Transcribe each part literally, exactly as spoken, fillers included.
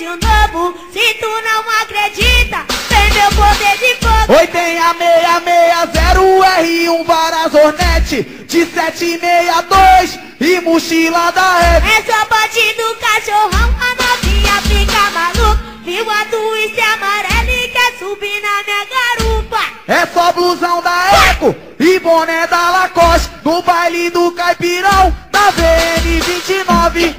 presente novo. Se tu não acredita, tem meu poder de fogo. Oi, tem a seis seis zero R um Varas Hornet de sete seis dois e mochila da Rap. É só bandido, cachorrão, a novinha fica maluca. Viu a twist amarela e quer subir na minha garupa. É só blusão da Eco e boné da Lacoste no baile do Caipirão da V N vinte e nove.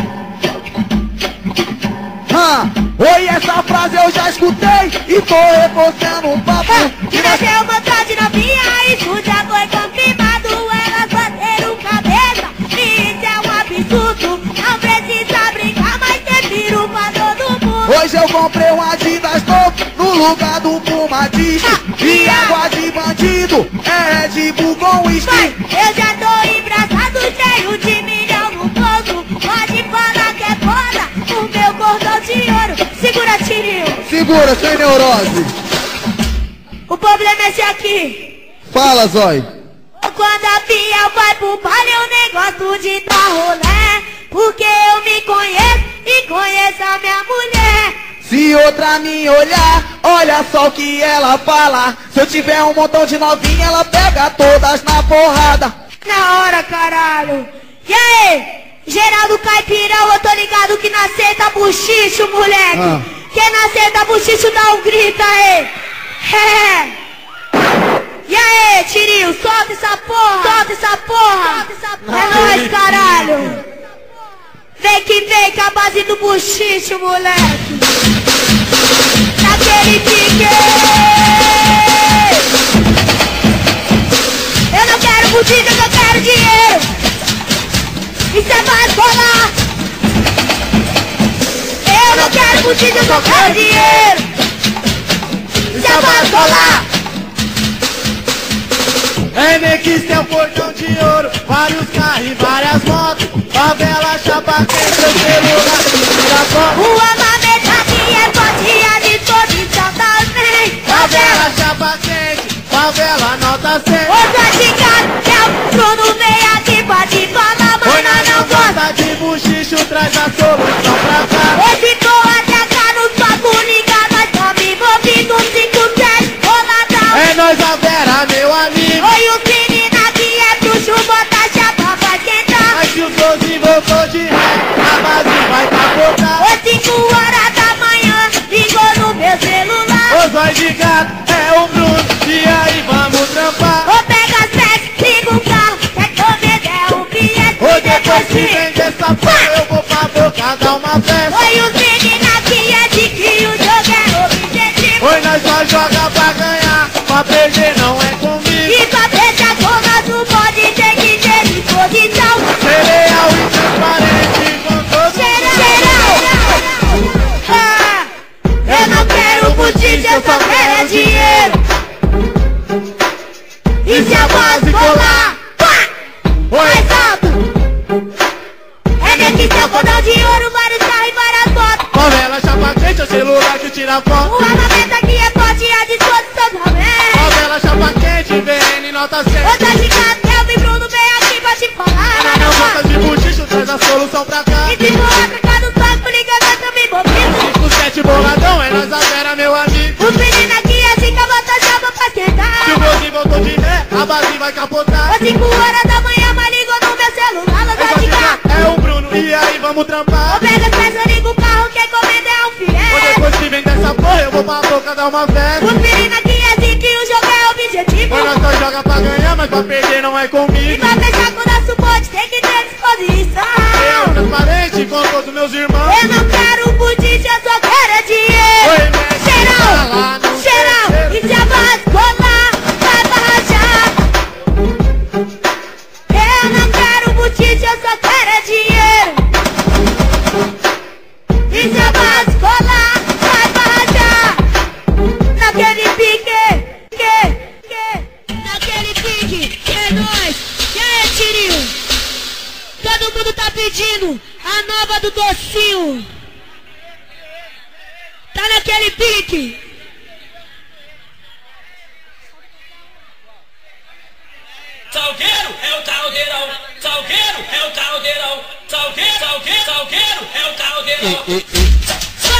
Ah, oi, essa frase eu já escutei e tô reforçando um papo. Que nasceu uma de novinha, isso já foi confirmado. Elas bateram cabeça e isso é um absurdo. Não precisa brincar, mas tem tiro pra todo mundo. Hoje eu comprei um Adidas novo no lugar do Puma Disc. E água de bandido é Red Bull com whisky. Eu já tô embraçado, cheio de milhão no bolso. Pode falar que é foda o meu cordão de ouro. Segura, tirinho. Segura, sem neurose. O problema é esse aqui. Fala, Zói. Quando a Fiel vai pro baile, eu nem gosto de dar rolé. Porque eu me conheço e conheço a minha mulher. Se outra me olhar, olha só o que ela fala. Se eu tiver um montão de novinha, ela pega todas na porrada. Na hora, caralho. E aí? Geraldo Caipirão, eu tô ligado que na seta buchicho, moleque. Ah. Quem na seta buchicho dá um grito aí. É. E aí, tirinho, solta essa porra. Solta essa porra. Solta essa porra. É nóis, caralho. Vem que vem com a base do buchicho, moleque. Naquele pique. Eu não quero buchicho, eu só quero dinheiro. Isso é mais rolar. Eu não quero buchicho, eu só quero dinheiro. Isso é mais rolar. É Nequis tem um portão de ouro, vários carros e várias motos. Favela, chapa quente, seu celular, tira foto. Rua Mameta que é potinha de todo também. Favela, chapa quente, favela, nota cem. Outro aticado, é o Bruno, vem aqui, pode falar, mas nós não gosta. De buchicho, traz a solução pra cá. Esse porra de cá no papo ligado, nós tamo envolvido, cinco sete, roladão. É nós a Vera, meu amigo. Oi, o menino aqui é bruxo, bota a chapa pra esquentar. Mas se o doze voltou de ré, a base vai capotar. Ô, cinco horas da manhã, ligou no meu celular. Ô zói de gato, é o Bruno, e aí vamos trampar. Ô, pega sete, liga o carro, quer comer, der um bilhete. Ô, depois que vende essa porra, eu vou pra boca dar uma festa. Oi, os meninos aqui é de que o jogo é objetivo. Oi, nós só joga pra ganhar, pra perder não é comigo. E pra fechar com nós não pode ter que ter disposição. Cereal e transparente com todo Geral, ah, eu não quero buchicho, eu só quero dinheiro. E se a base colar, mais alto. É daqui seu cordão de ouro, vários carros e várias fotos. Favela, chapa quente, é o celular que tira foto. O armamento aqui é forte e a disposição também. Favela, chapa quente, V N, nota cem. Outra gigante, Kelvin Bruno, vem aqui pra te falar. Ela não gosta de buchicho, traz a solução pra cá. E se for atracado no saco, ligando, eu tô me envolvido. O sete boladão, é nós a Vera, meu amigo. Os meninos aqui é assim que eu boto a chapa pra esquentar. Se o Bozinho voltou de ré, a base vai capotar. Às cinco horas da manhã, mas ligou no meu celular. Nós vai ficar. É o Bruno, e aí vamos trampar. Ô, pega as peças, liga o carro, quem comenda é um Ou fiel. depois que vem dessa porra, eu vou pra boca dar uma festa. Os meninos aqui é assim que o jogo é objetivo. Oi, nós só joga pra ganhar, mas pra perder não é E comigo. pra fechar com o nosso bote, tem que ter disposição. Eu, transparente com todos meus irmãos. Eu não quero buchicho, eu só quero é dinheiro. Oi, mexe, Geral, tá lá no geral, terceiro. e se a base colar, vai pra rachar. Eu não quero buchicho, eu só quero é dinheiro. E se a base colar, vai pra rachar. Naquele pique, que, que, naquele pique, é nóis. E aí, tirinho? Todo mundo tá pedindo a nova do docinho. Tá naquele pique. Salgueiro é o caldeirão, Salgueiro é o caldeirão, Salgueiro, Salgueiro, Salgueiro é o caldeirão.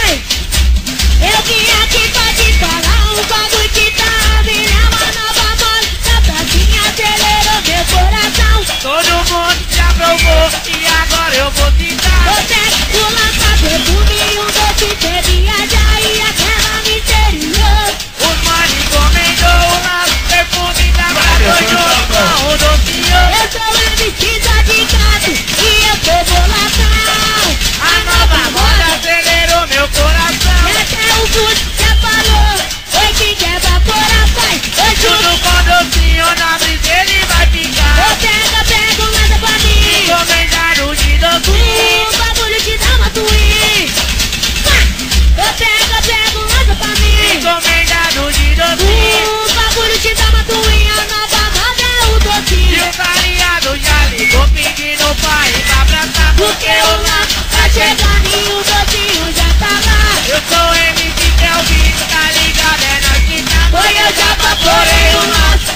porque o lanche tá chegando e o docinho já tá lá. Eu sou M C Kelvin, tá ligado? É nós que tá. Foi eu já vaporei o lanche.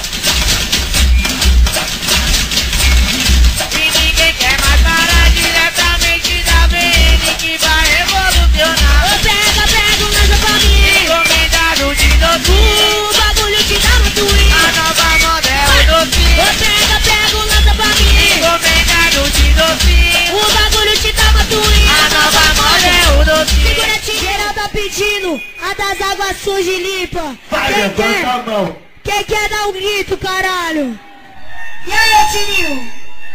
E ninguém quer mais parar diretamente da V N que vai revolucionar. Ô pega, pega o lanche pra mim. Encomendado de docinho. O bagulho te dá uma doinha. A nova moda é o docinho. Ô pega, pega o lanche pra mim. Encomendado de docinho. O bagulho te dá uma doinha. A nova moda é o docinho. Segura a geral tá pedindo a das águas sujas e limpa. Vai, Quem levanta quer? a mão. Quem quer dar um grito, caralho? E aí, Tininho?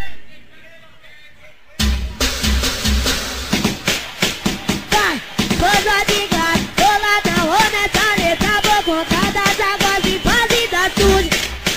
Vai, coisa de gato, boladão, ou nessa letra vou contar das águas limpas e das sujas.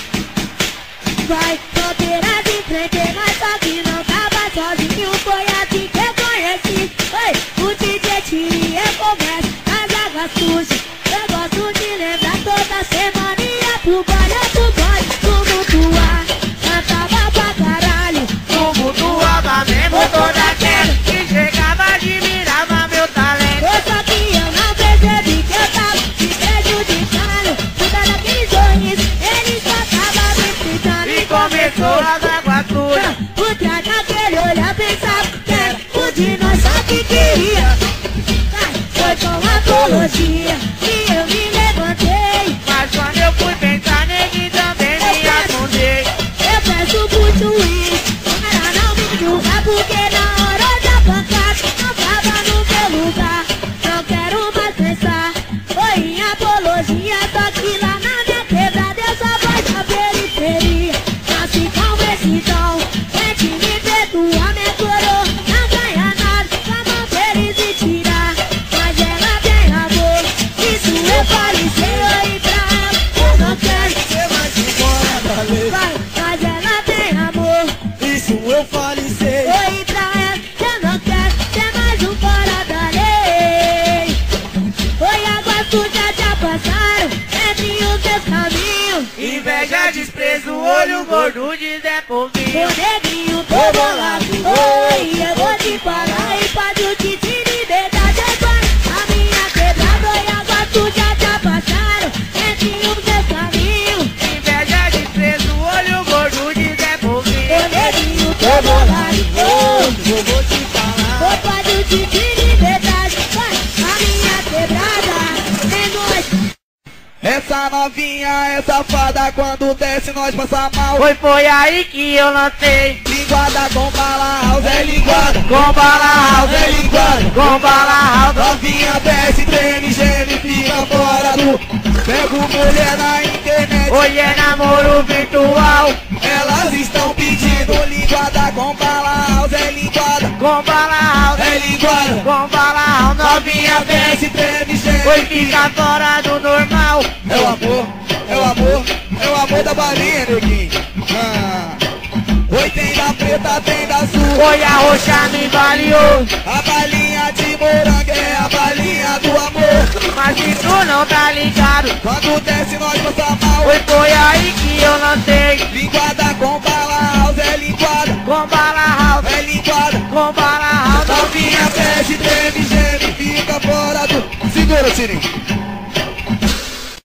Vai, fronteiras em frente, mas só que não tava sozinho. Foi assim que eu conheci. Oi, o D J Tininho começa nas águas sujas. Eu gosto de lembrar toda semana ia pro baile, pro baile, no mutuar. Cantava pra caralho, No mutuava mesmo toda queda. Que chegava admirava meu talento. eu só que eu não percebi que eu tava te prejudicando. Cuida daquele sorriso, ele só tava me fritando. E começou as águas sujas. Por trás daquele olhar pensava que era o de nós só que queria. Vai, foi com apologia que eu me levantei. Mas quando eu fui pensar nele também me afundei. Eu peço por twist, para não me julgar, porque na hora da pancada não tava no meu lugar. Não quero mais pensar, foi em apologia, só que lá na minha quebrada eu só voz da periferia. Nasci com esse dom, tente me perdoar, minha coroa não ganha nada, só não queres me tirar. Mas ela tem amor, isso eu falei, sei oi pra ela, eu não quero. Você vai embora da lei. Vai, mas ela tem amor. Isso eu falecei. Oi pra ela, eu não quero ser mais um fora da lei. Oi, água suja já passaram entre os seus caminhos. Inveja, desprezo, olho gordo de Zé O Povinho. negrinho tô bolado. Oi, eu vou te falar e pode o que de liberdade agora. A minha quebrada, oi, água suja já passaram entre os seus caminhos. Inveja, desprezo, olho gordo de Zé O Povinho. negrinho tô bolado. Oi, Eu vou te falar. roupa do de liberdade, vai, a minha quebrada, é nóis. Essa novinha é safada, quando desce nós passa mal. Foi, foi aí que eu lancei. Linguada com bala house, é linguada. Com bala house, É linguada. com bala house. Novinha desce, treme, geme, fica fora do. Pego mulher na internet, Hoje é namoro virtual. elas estão pedindo. Linguada com bala house, é linguada. Com bala house, É linguada. com bala house. Novinha desce, treme, geme. Hoje fica fora do normal. É o amor, é o amor, é o amor da balinha, neguinho. Ah. Oi, tem da preta, tem da sul. Hoje a roxa me baleou. A balinha de morango é a balinha do amor. Mas se tu não tá ligado, Quando desce nós passa mal. foi, foi aí que eu lancei. Linguada com bala house, é linguada. Com bala house, É linguada. com bala house. Novinha desce, treme, geme, fica fora do. Segura, Sininho.